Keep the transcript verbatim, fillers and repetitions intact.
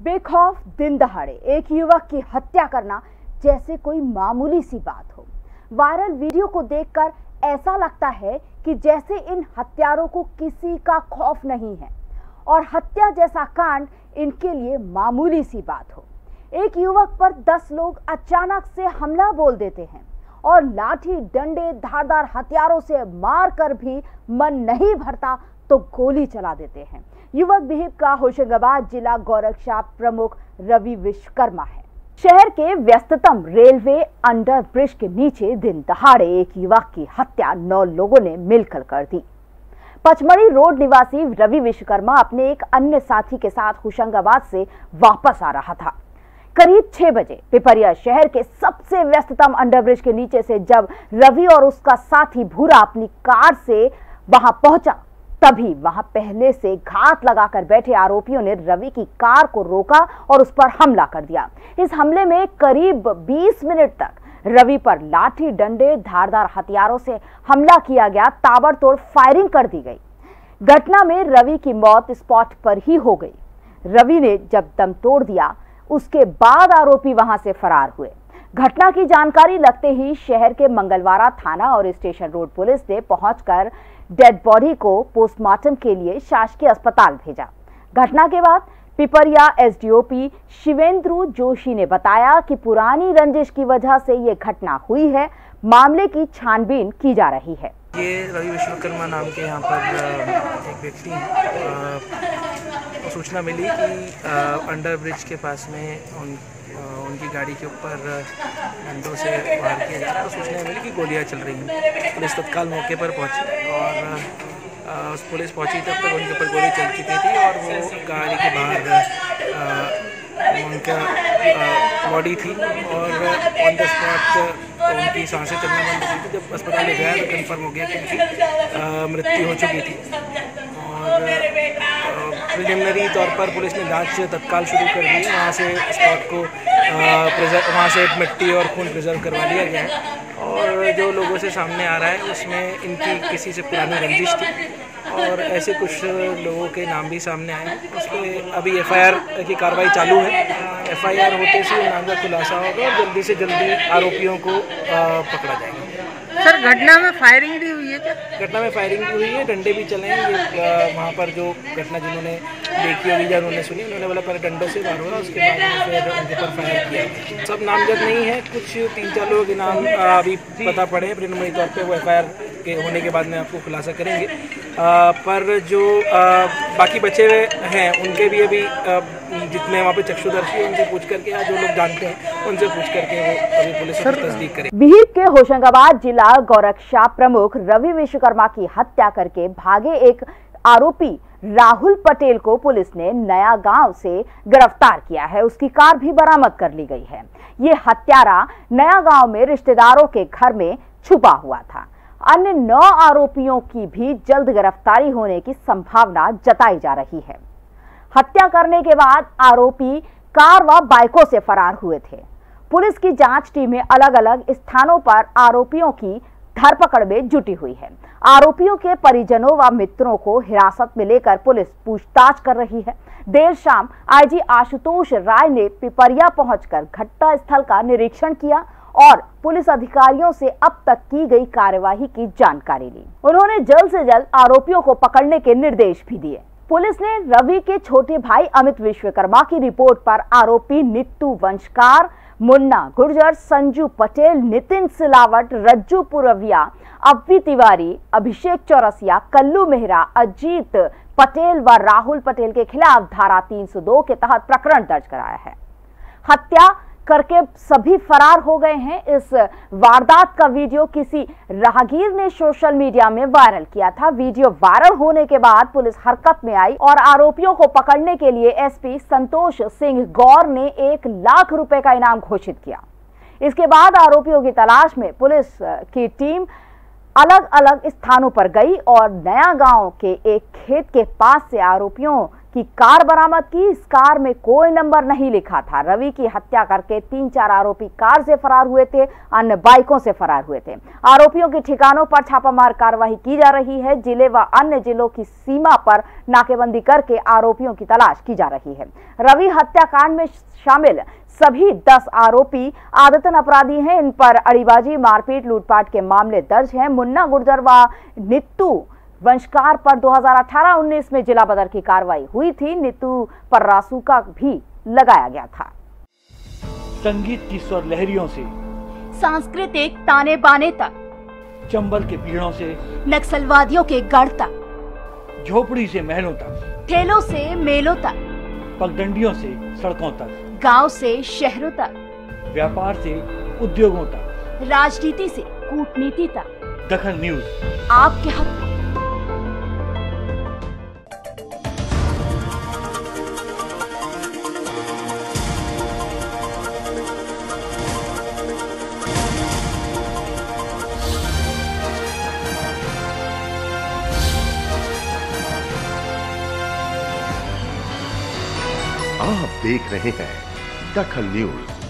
बेखौफ दिन दहाड़े एक युवक की हत्या करना जैसे कोई मामूली सी बात हो। वायरल वीडियो को देखकर ऐसा लगता है कि जैसे इन हत्यारों को किसी का खौफ नहीं है और हत्या जैसा कांड इनके लिए मामूली सी बात हो। एक युवक पर दस लोग अचानक से हमला बोल देते हैं और लाठी डंडे धारदार हथियारों से मार कर भी मन नहीं भरता तो गोली चला देते हैं। युवक बिहिप का होशंगाबाद जिला गोरक्षा प्रमुख रवि विश्वकर्मा है। शहर के व्यस्ततम रेलवे अंडर ब्रिज के नीचे दिन दहाड़े एक युवक की हत्या नौ लोगों ने मिलकर कर दी। पचमढ़ी रोड निवासी रवि विश्वकर्मा अपने एक अन्य साथी के साथ होशंगाबाद से वापस आ रहा था। करीब छह बजे पिपरिया शहर के सबसे व्यस्ततम अंडरब्रिज के नीचे से जब रवि और उसका साथी भूरा अपनी कार से वहां पहुंचा, तभी वहां पहले से घात लगाकर बैठे आरोपियों ने रवि की कार को रोका और उस पर हमला कर दिया। इस हमले में करीब बीस मिनट तक रवि पर लाठी डंडे धारदार हथियारों से हमला किया गया। ताबड़तोड़ फायरिंग कर दी गई। घटना में रवि की मौत स्पॉट पर ही हो गई। रवि ने जब दम तोड़ दिया, उसके बाद आरोपी वहां से फरार हुए। घटना की जानकारी लगते ही शहर के मंगलवारा थाना और स्टेशन रोड पुलिस ने पहुंचकर डेड बॉडी को पोस्टमार्टम के लिए शासकीय अस्पताल भेजा। घटना के बाद पिपरिया एसडीओपी शिवेंद्र जोशी ने बताया कि पुरानी रंजिश की वजह से ये घटना हुई है। मामले की छानबीन की जा रही है। ये रवि विश्वकर्मा नाम के यहाँ पर एक व्यक्ति हैं। सूचना मिली कि अंडर ब्रिज के पास में उन उनकी गाड़ी के ऊपर डंडों से वार किया जा रहा है। सूचना मिली कि गोलियां चल रही हैं। पुलिस तत्काल मौके पर पहुंची और उस पुलिस पहुंची तब तक उनके ऊपर गोली चल चुकी थी और वो गाड़ी के बाहर उनका बॉडी थी और ऑन द स्पॉट उनकी सांसें चलना बंद हो गई थी। जब अस्पताल ले गया तो कन्फर्म हो गया कि उनकी मृत्यु हो चुकी थी और प्रिलिमिनरी तौर पर पुलिस ने जांच तत्काल शुरू कर दी। वहाँ से स्पॉट को वहाँ से मिट्टी और खून प्रिजर्व करवा लिया गया है और जो लोगों से सामने आ रहा है उसमें इनकी किसी से पुरानी रंजिश थी और ऐसे कुछ लोगों के नाम भी सामने आए हैं। उस पर अभी एफ आई आर की कार्रवाई चालू है। एफ आई आर होते से नाम का खुलासा होगा और जल्दी से जल्दी आरोपियों को पकड़ा जाएगा। सर, घटना में फायरिंग भी हुई है क्या? घटना में फायरिंग भी हुई है, डंडे भी चले हैं। ये वहाँ पर जो घटना जिन्होंने देखी होगी या उन्होंने सुनी, उन्होंने बोला पहले डंडों से वार हुआ, उसके बाद में फिर उनके ऊपर फायर किया। सब नामजद नहीं है, कुछ तीन चार लोगों के नाम अभी पता पड़े हैं। प्रिलिमिनरी तौर पे वो एफ आई आर के होने के बाद में आपको खुलासा करेंगे। आ, पर जो आ, बाकी बचे हुए हैं उनके भी अभी आ, जितने वहाँ पे चक्षुदर्शी हैं उनसे पूछ करके या जो लोग जानते हैं उनसे पूछ करके वो अभी पुलिस को तस्दीक करें। बिहिप के होशंगाबाद जिला गोरक्षा प्रमुख रवि विश्वकर्मा की हत्या करके भागे एक आरोपी राहुल पटेल को पुलिस ने नया गांव से गिरफ्तार किया है। उसकी कार भी बरामद कर ली गई है। ये हत्यारा नया गांव में रिश्तेदारों के घर में छुपा हुआ था। अन्य नौ आरोपियों की भी जल्द गिरफ्तारी होने की संभावना जताई जा रही है। हत्या करने के बाद आरोपी कार व बाइकों से फरार हुए थे। पुलिस की जांच टीमें अलग अलग स्थानों पर आरोपियों की धरपकड़ में जुटी हुई है। आरोपियों के परिजनों व मित्रों को हिरासत में लेकर पुलिस पूछताछ कर रही है। देर शाम आई जी आशुतोष राय ने पिपरिया पहुंचकर घटना स्थल का निरीक्षण किया और पुलिस अधिकारियों से अब तक की गई कार्यवाही की जानकारी ली। उन्होंने जल्द से जल्द आरोपियों को पकड़ने के निर्देश भी दिए। पुलिस ने रवि के छोटे भाई अमित विश्वकर्मा की रिपोर्ट पर आरोपी नित्तू वंशकार, मुन्ना गुर्जर, संजू पटेल, नितिन सिलावट, रज्जू पुरविया, अव्वी तिवारी, अभिषेक चौरसिया, कल्लू मेहरा, अजीत पटेल व राहुल पटेल के खिलाफ धारा तीन सौ दो के तहत प्रकरण दर्ज कराया है। हत्या करके सभी फरार हो गए हैं। इस वारदात का वीडियो किसी राहगीर ने सोशल मीडिया में वायरल किया था। वीडियो वायरल होने के बाद पुलिस हरकत में आई और आरोपियों को पकड़ने के लिए एस पी संतोष सिंह गौर ने एक लाख रुपए का इनाम घोषित किया। इसके बाद आरोपियों की तलाश में पुलिस की टीम अलग अलग स्थानों पर गई और नया गांव के एक खेत के पास से आरोपियों कि कार बरामद की। इस कार में कोई नंबर नहीं लिखा था। रवि की हत्या करके तीन चार आरोपी कार से फरार हुए थे, अन्य बाइकों से फरार हुए थे। आरोपियों के ठिकानों पर छापामार कार्रवाई की जा रही है। जिले व अन्य जिलों की सीमा पर नाकेबंदी करके आरोपियों की तलाश की जा रही है। रवि हत्याकांड में शामिल सभी दस आरोपी आदतन अपराधी हैं। इन पर अड़ीबाजी, मारपीट, लूटपाट के मामले दर्ज हैं। मुन्ना गुर्जर व नित्तू वंशकार पर दो हज़ार अठारह उन्नीस में जिला बदर की कार्रवाई हुई थी। नित्तू पर रासुका भी लगाया गया था। संगीत की स्वर लहरियों से सांस्कृतिक ताने बाने तक, चंबल के पीड़ों से नक्सलवादियों के गढ़ तक, झोपड़ी से महलों तक, ठेलों से मेलों तक, पगडंडियों से सड़कों तक, गांव से शहरों तक, व्यापार से उद्योगों तक, राजनीति से कूटनीति तक, दखल न्यूज आपके हक में। आप देख रहे हैं दखल न्यूज।